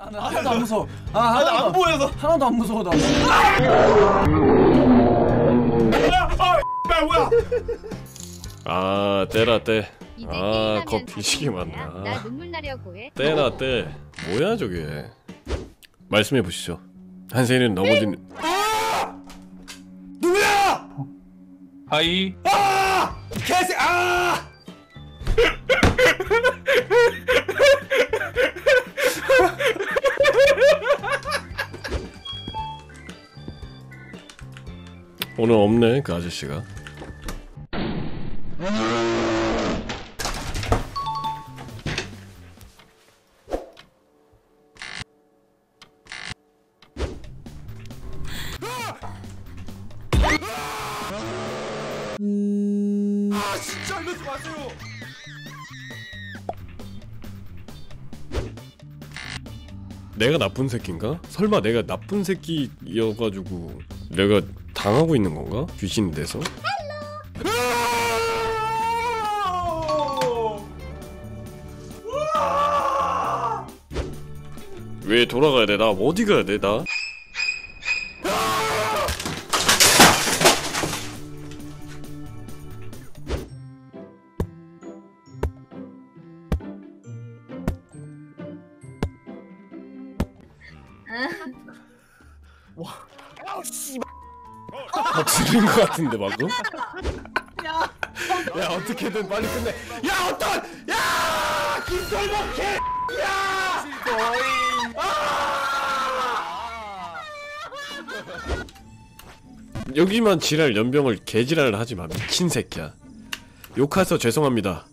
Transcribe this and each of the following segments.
하나도 안 무서워. 나안 보여서 하나도 안 무서워 나. 뭐야? 아 떼라 떼. 아 비식이 많나. 나 눈물 나려고 해. 떼라 떼. 뭐야 저게. 말씀해 보시죠. 한세이는 넘어지는. 누구야? 하이. 개새 오늘 없네 그 아저씨가. 진짜 이러지 마세요. 내가 나쁜 새끼인가? 설마 내가 나쁜 새끼여가지고 내가 당하고 있는 건가? 귀신이 돼서? 왜 돌아가야 돼? 나 어디 가야 돼? 나? 들린 것 같은데 방금? 야 어떻게든 빨리 끝내. 야 어떤 야 김돌복 개. 야 여기만 지랄 연병을 개지랄을 하지마 미친 새끼야. 욕해서 죄송합니다.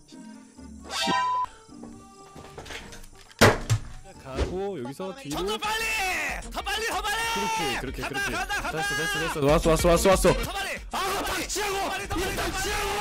가고 여기서 뒤로 더 빨리 그렇게 간다. 됐어 왔어 더 빨리 닥치라고 이래 닥치라고.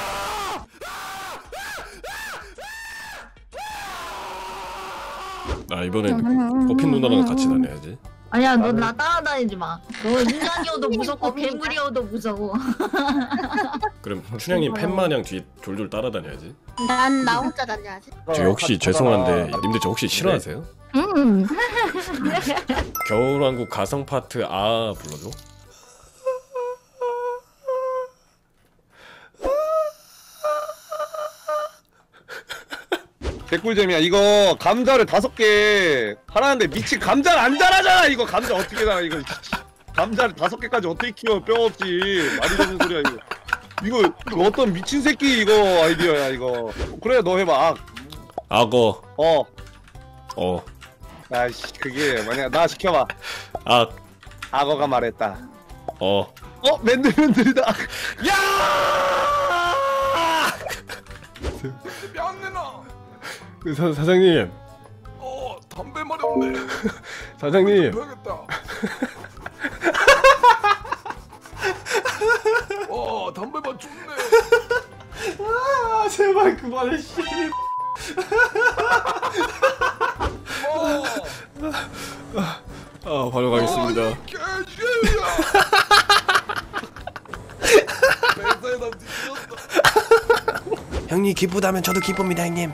아 이번엔 꽃핀 누나랑 같이 다녀야지. 아니야 너 나 따라다니지 마. 너 인간이어도 무섭고 괴물이어도 무서워. 그럼 춘향님 팬마냥 뒤에 졸졸 따라다녀야지. 난 나 혼자 다녀야지. 저 혹시 죄송한데 님들 저 혹시 싫어하세요? 겨울왕국 가성 파트 아 불러줘. 개꿀잼이야. 이거 감자를 5개 하라는데 미친 감자를 안 자라잖아. 이거 감자 어떻게 자라 이거. 감자를 5개까지 어떻게 키워 뼈 없지. 말이 되는 소리야 이거 어떤 미친 새끼 이거 아이디어야 이거. 그래 너 해봐. 악어. 아이씨 그게 뭐냐. 나 시켜봐. 악어가 말했다. 맨들맨들이다. 야! 뺨 내놔. 사장님. 담배 마렵네. 사장님. 해야겠다. 담배만 죽네. 제발 그만해 씨. 바로 가겠습니다. 개새야. 회사에다 뒤졌다. 형님 기쁘다면 저도 기쁩니다 형님.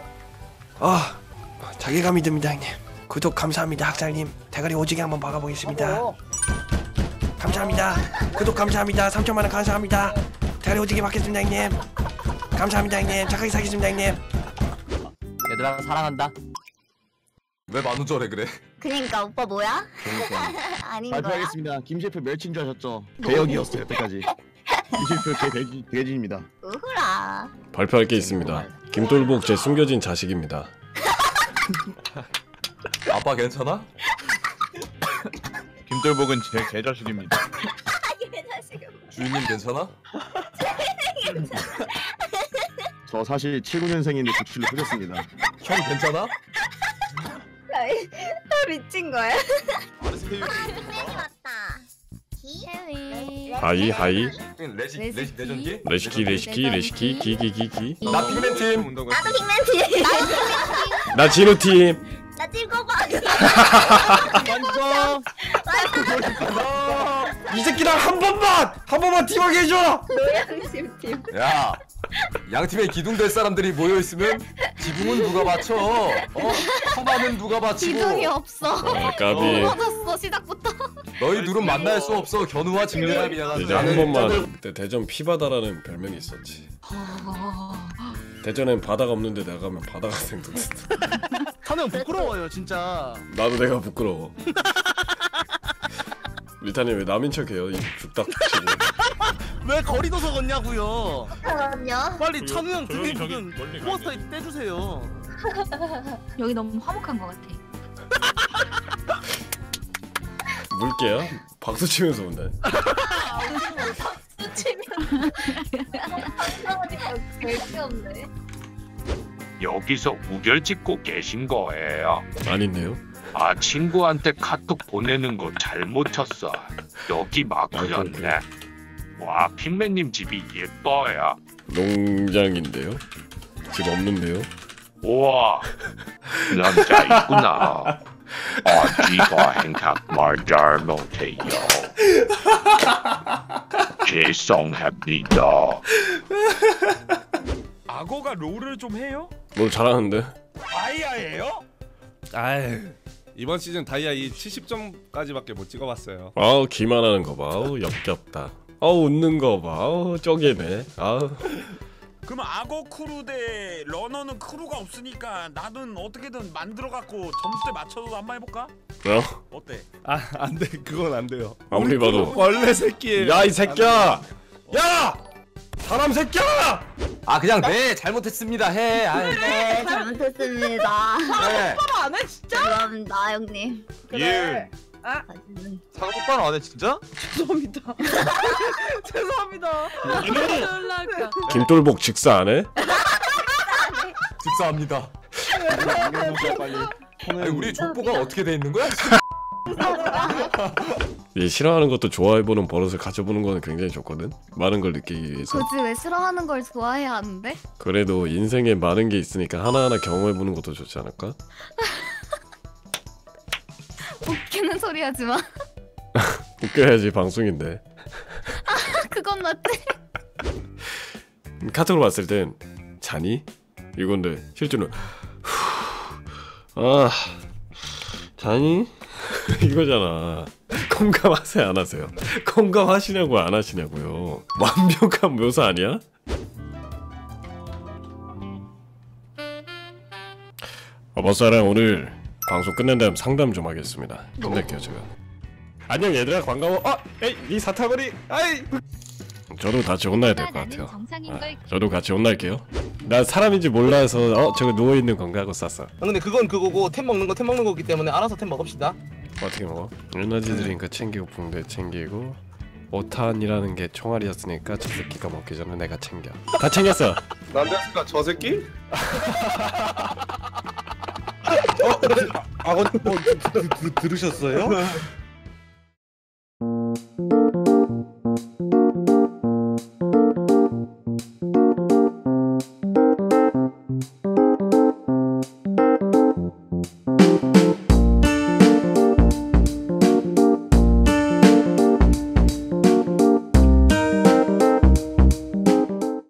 자괴감이 듭니다 형님. 구독 감사합니다 학살님. 대가리 오지게 한번 박아보겠습니다. 감사합니다. 구독 감사합니다. 3천만원 감사합니다. 대가리 오지게 박겠습니다 형님. 감사합니다 형님. 착하게 사겠습니다 형님. 얘들아 사랑한다. 왜 만우절에 그래? 그니까 오빠 뭐야? 아닌 거야? 발표하겠습니다. 김셰프 멸치인 줄 아셨죠? 대역이었어요 여태까지. 김셰프 개진입니다. 우후라. 발표할 게 있습니다. 김돌복 제 숨겨진 자식입니다. 아빠 괜찮아? 김돌복은 제 자식입니다. 주인님 괜찮아? 저 사실 79년생인데 97로 터졌습니다. 형 괜찮아? 다 미친 거야? 하이 레시키 레시키 기기기기. 나 핑맨팀. 나도 빅맨티. 나 진우팀. 나 찍어봐. 먼저 이 새끼랑 한 번만 팀하게 해줘. 노양심 팀. 야, 양팀에 기둥될 사람들이 모여 있으면 지붕은 누가 받쳐? 터마는 누가 받치고? 기둥이 없어. 아, 까비. 터졌어 시작부터. 너희 둘은 만날 수 없어. 견우와 직렬합이야. 이제 한 번만 그때 대전 피바다라는 별명이 있었지. 대전엔 바다가 없는데 내가 가면 바다가 생겼어. 타는 부끄러워요 진짜. 나도 내가 부끄러워. 리타님 왜 남인 척해요? 이 죽닥 치고. 왜 거리둬서 걷냐고요. 그럼요. 빨리 찬우 형 등에 무슨 포스터 떼주세요. 여기 너무 화목한 것 같아. 물게요? 박수 치면서 온다. 개귀엽네. 여기서 우결 찍고 계신 거예요. 아닌데요? 아 친구한테 카톡 보내는 거 잘못 쳤어. 여기 마크였네. 와 핑맨님 집이 예뻐요. 농장인데요? 집 없는데요? 우와 그 남자 있구나. 어디가 행각 말 잘못해요. 죄송합니다. 악어가 롤을 좀 해요? 뭘 잘하는데? 다이아예요? 아유 이번 시즌 다이아 70점까지밖에 못 찍어봤어요. 아우 기만하는 거 봐. 아우 역겹다. 아우 웃는 거 봐. 아우 쪼개네. 아우. 그러면 악어 크루 대 러너는 크루가 없으니까 나는 어떻게든 만들어갖고 점수대 맞춰서 한번 해볼까? 어때? 아 안돼 그건 안 돼요. 아무리 봐도 원래 새끼예요. 야 이 새끼야! 야! 사람 새끼야! 아 그냥 네 잘못했습니다 해. 네, 잘못했습니다. 네. 안 해, 진짜? 감사합니다, 형님. 예. 사과 똑바로 안 해 진짜? 김돌복 직사 안 해? 직사합니다. 아니, 우리 족보가 어떻게 돼 있는 거야? 이 싫어하는 것도 좋아해보는 버릇을 가져보는 거는 굉장히 좋거든. 많은 걸 느끼기 위해서. 굳이 왜 싫어하는 걸 좋아해야 하는데? 그래도 인생에 많은 게 있으니까 하나하나 경험해보는 것도 좋지 않을까? 웃기는 소리 하지 마. 웃겨야지 방송인데. 그건 맞지. 카톡으로 봤을 땐 자니? 이건데 실제로는 아 자니? 이거잖아. 공감하세요 안 하세요? 공감하시냐고 안 하시냐고요. 완벽한 묘사 아니야? 버사랑 오늘 방송 끝낸 다음 상담 좀 하겠습니다. 끝낼게요 제가. 안녕 얘들아 반가워. 에이 이 사타구리. 아이. 저도 같이 혼나야 될 것 같아요. 저도 같이 혼날게요. 난 사람인지 몰라서 저거 누워있는 건가 하고 쌌어. 근데 그건 그거고 템 먹는 거기 때문에 알아서 템 먹읍시다. 어떻게 먹어? 에너지 드링크 챙기고 붕대 챙기고 5탄이라는 게 총알이었으니까 저 새끼가 먹기 전에 내가 챙겨. 다 챙겼어. 난데스까 저 새끼? 아버님 들으셨어요?